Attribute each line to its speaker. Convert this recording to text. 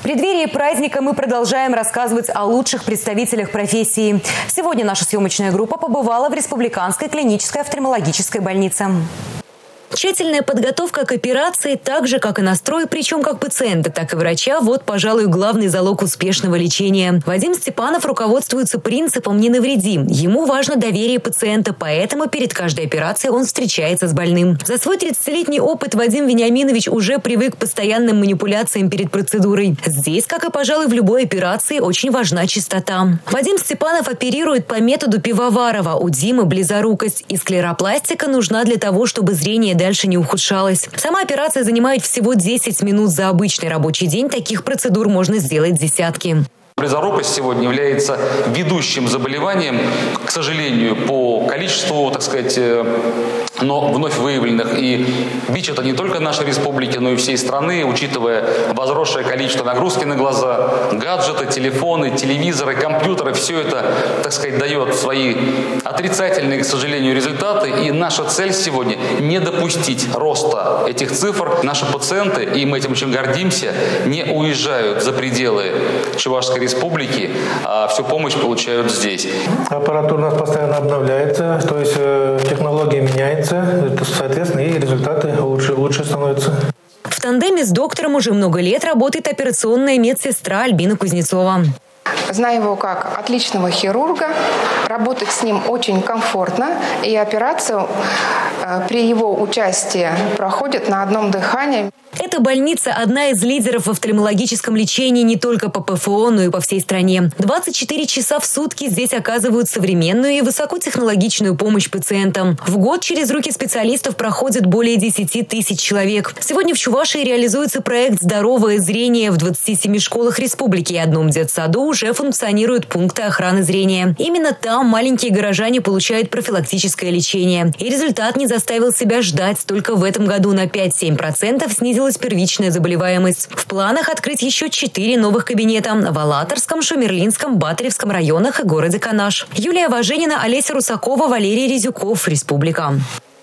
Speaker 1: В преддверии праздника мы продолжаем рассказывать о лучших представителях профессии. Сегодня наша съемочная группа побывала в Республиканской клинической офтальмологической больнице. Тщательная подготовка к операции, так же, как и настрой, причем как пациента, так и врача, вот, пожалуй, главный залог успешного лечения. Вадим Степанов руководствуется принципом «не навреди». Ему важно доверие пациента, поэтому перед каждой операцией он встречается с больным. За свой 30-летний опыт Вадим Вениаминович уже привык к постоянным манипуляциям перед процедурой. Здесь, как и, пожалуй, в любой операции, очень важна чистота. Вадим Степанов оперирует по методу Пивоварова. У Димы близорукость, и склеропластика нужна для того, чтобы зрение дальше не ухудшалось. Сама операция занимает всего 10 минут. За обычный рабочий день таких процедур можно сделать десятки.
Speaker 2: Близорукость сегодня является ведущим заболеванием, к сожалению, по количеству, так сказать, но вновь выявленных. И бич это не только нашей республики, но и всей страны, учитывая возросшее количество нагрузки на глаза, гаджеты, телефоны, телевизоры, компьютеры. Все это, так сказать, дает свои отрицательные, к сожалению, результаты. И наша цель сегодня не допустить роста этих цифр. Наши пациенты, и мы этим очень гордимся, не уезжают за пределы Чувашской республики, а всю помощь получают здесь.
Speaker 3: Аппаратура у нас постоянно обновляется, то есть технология меняется, соответственно, и результаты лучше становятся.
Speaker 1: В тандеме с доктором уже много лет работает операционная медсестра Альбина Кузнецова.
Speaker 4: Знаю его как отличного хирурга, работать с ним очень комфортно, и операцию при его участии проходит на одном дыхании.
Speaker 1: Эта больница – одна из лидеров в офтальмологическом лечении не только по ПФО, но и по всей стране. 24 часа в сутки здесь оказывают современную и высокотехнологичную помощь пациентам. В год через руки специалистов проходит более 10 тысяч человек. Сегодня в Чувашии реализуется проект «Здоровое зрение». В 27 школах республики и одном детсаду уже функционируют пункты охраны зрения. Именно там маленькие горожане получают профилактическое лечение. И результат не заставил себя ждать. Только в этом году на 5-7% снизилась первичная заболеваемость. В планах открыть еще 4 новых кабинета в Алаторском, Шумерлинском, Батаревском районах и городе Канаш. Юлия Важенина, Олеся Русакова, Валерий Резюков. Республика.